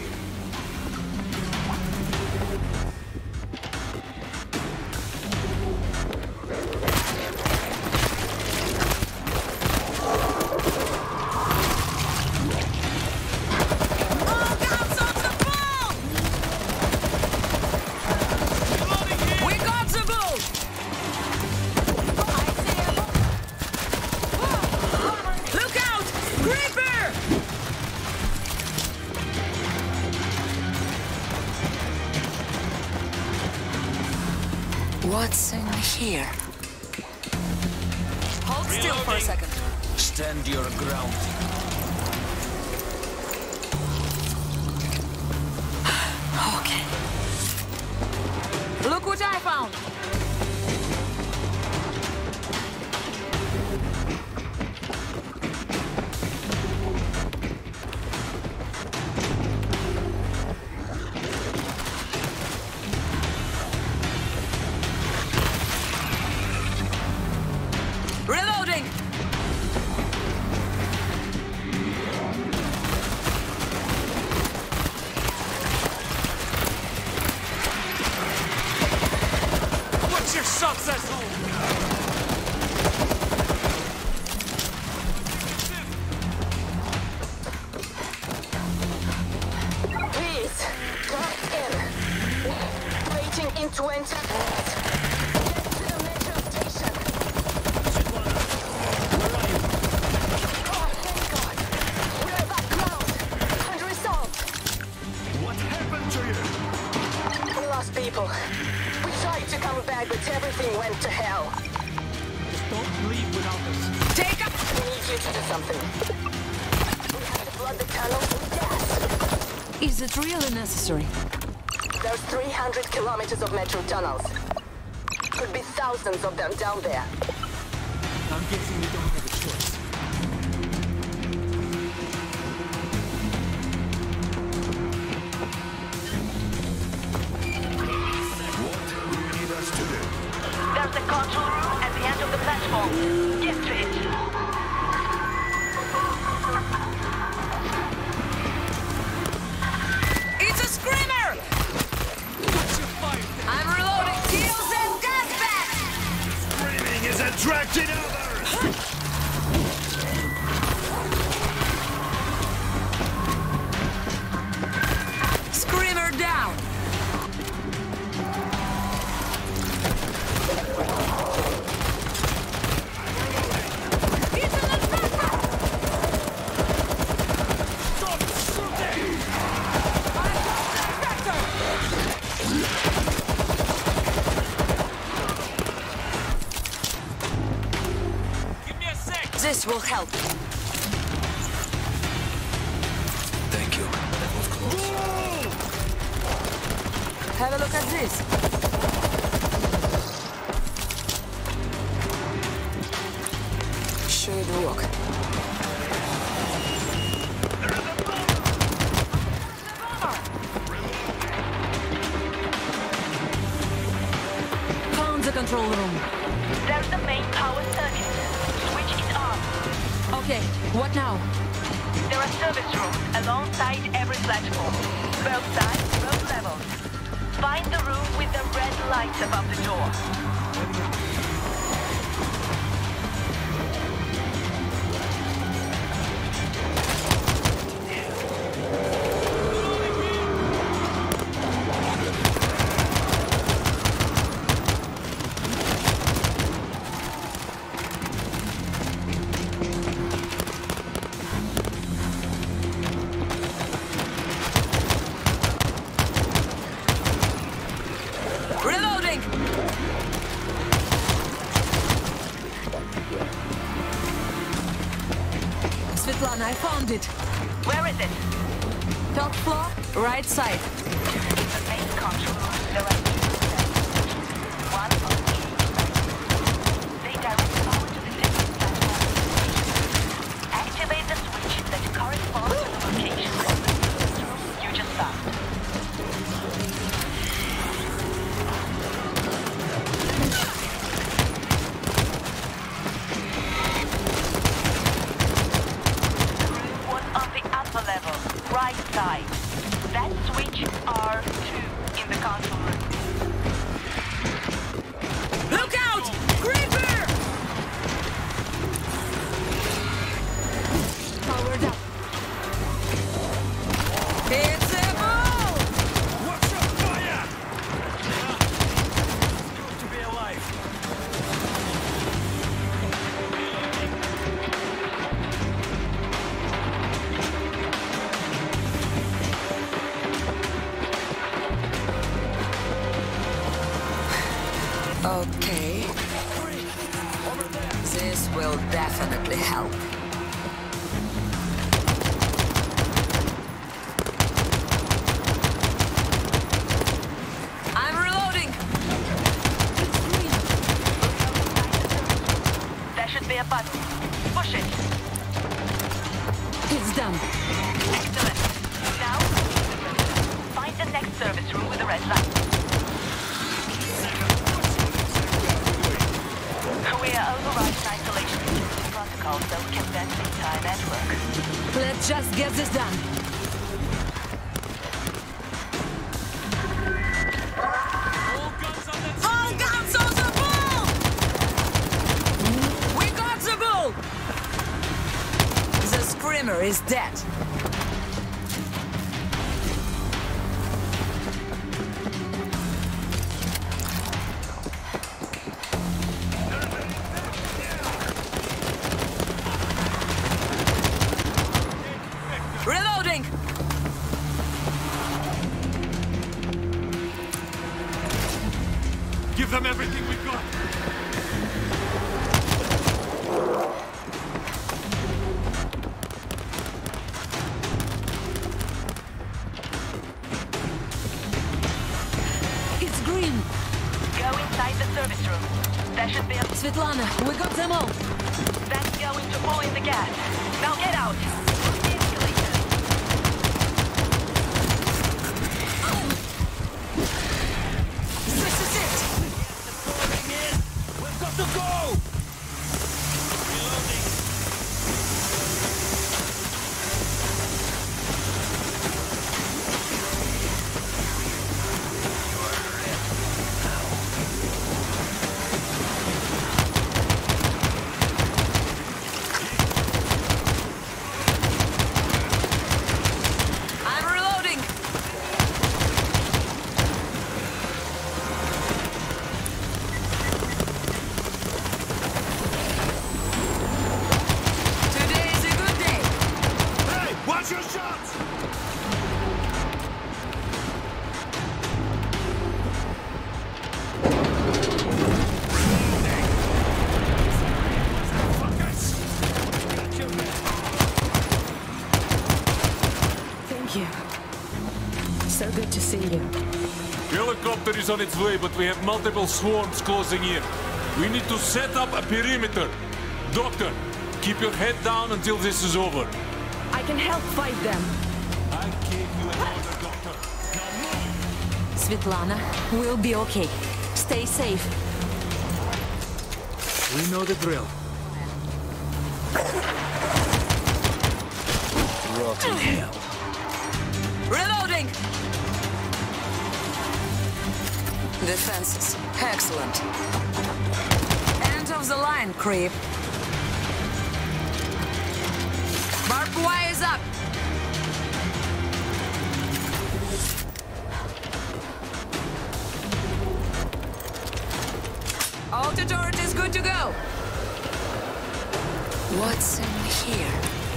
F: We got the bull! Look out! Creeper! What's in here? Hold still for a second.
C: Stand your ground.
F: Okay. Look what I found! Reloading!
C: What's your shots, asshole?
B: Please, come in. Waiting in twenty minutes. Get to the metro station. Oh, thank God. We're back ground. Unresolved.
D: What happened to you?
B: We lost people. We tried to come back, but everything went to hell.
A: Just don't leave without us.
B: Take up! We need you to do something. We have to flood the tunnel with gas.
F: Is it really necessary?
B: There's three hundred kilometers of metro tunnels. Could be thousands of them down there.
A: I'm guessing we don't have a choice.
D: What do you need us to do?
B: There's a control room at the end of the platform. Get to it.
F: It's a Screamer! I'm reloading shields and gas bags!
D: Screaming is attracting others!
F: Screamer down! It's an attacker!
A: Stop shooting!
C: Give me a sec.
F: This will help.
G: Have a look at this. Should work. Found the control room.
B: There's the main power circuit. Switch is on.
G: Okay, what now?
B: There are service rooms alongside every platform. Both sides, both levels. Find the room with the red lights above the door.
G: Reloading! Svetlana, I found it.
B: Where is it?
G: Top floor, right side.
B: The main control room. There are two sets. One on each side. They direct power to the different platforms. Activate the switch that corresponds to the location of the service room you just found. Level, right side. That switch R two in the console room.
G: Look out! Creeper! Powered up. It's a ball!
A: Watch your fire! It's good to be alive.
F: Okay. This will definitely help.
G: I'm reloading!
B: There should be a button. Push it.
G: It's done.
B: Excellent. Now, find the next service room with the red light. We are overriding isolation protocols so we can vent the entire network.
G: Let's just get this done. All guns on the bull! We got the bull! The screamer is dead. Reloading!
A: Give them everything we've got.
G: It's green.
B: Go inside the service room. There should be a...
G: Svetlana, we got them all.
B: That's going to pull in the gas. Now get out. Push the escalator.
G: This is it.
A: Pouring in. We've got to go. Reloading.
G: I'm reloading.
C: is on its way, but we have multiple swarms closing in. We need to set up a perimeter. Doctor, keep your head down until this is over.
F: I can help fight them.
C: I gave you an order, Doctor. Now move!
G: Svetlana, we'll be okay. Stay safe.
C: We know the drill.
J: Rotten hell.
G: Reloading! Defenses. Excellent. End of the line, creep. Barbed wire is up. Auto turret is good to go. What's in here?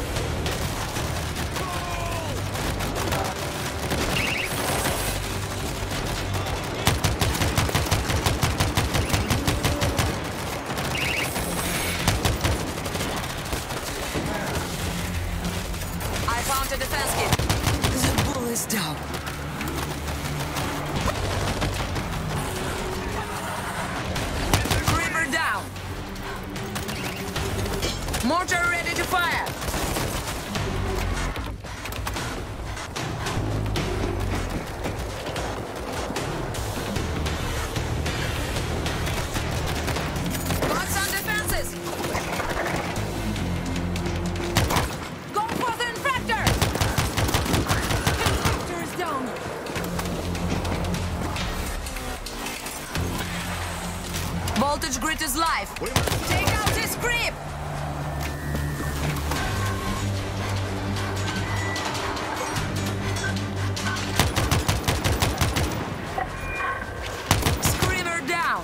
G: I found a defense kit. The bull is down. Creeper down. Mortar ready to fire. Got some defenses. Go for the infector. Infector is down. Voltage grid is live. Take out this creep. Screamer down.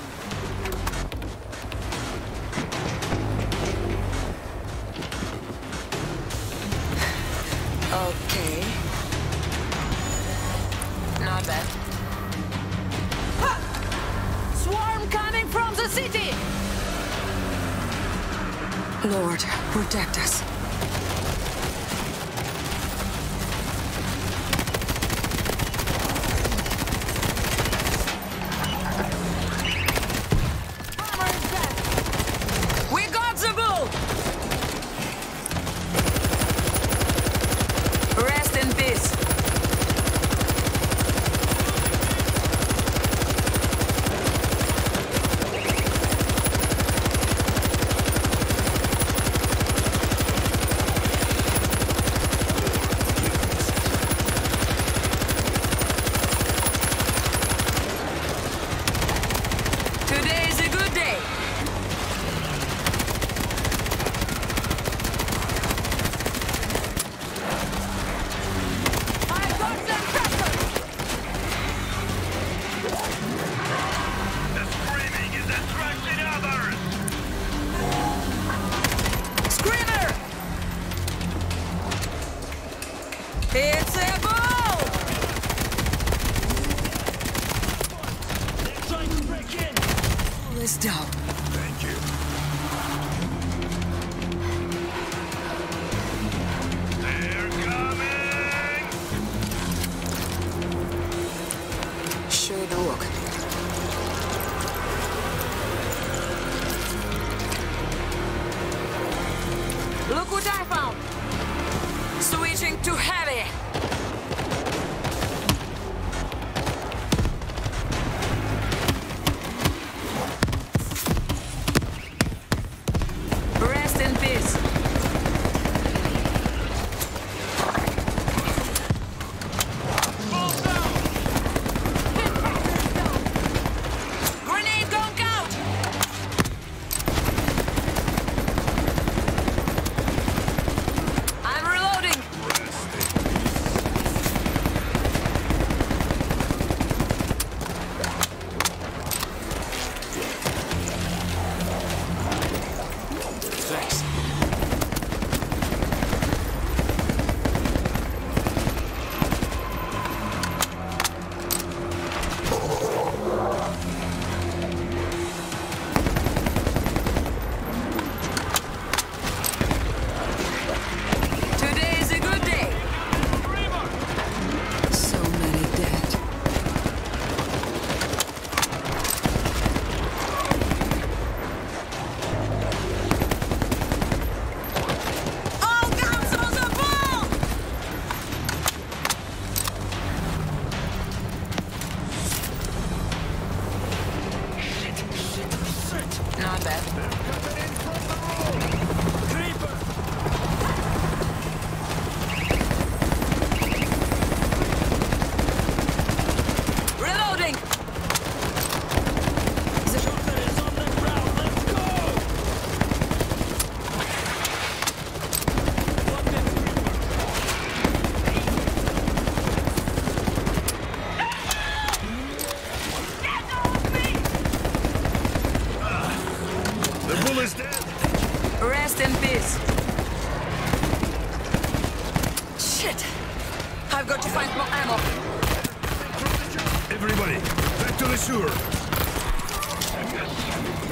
G: Okay. Not bad. Ha! Swarm coming from the city! Lord, protect us. Bomber is back! We got the bull! Rest in peace. Today is a good day. I've got them pressure.
E: The screaming is attracting others!
G: Screamer! It's a bull!
A: They're trying to break in!
G: Bull is down.
D: Thank you.
E: They're coming!
G: Should work. Look what I found! Switching to heavy! Rest in peace. Grenade gonk out! I'm reloading! Rest in peace. Shit! I've got to find more ammo.
D: Everybody, back to the sewer.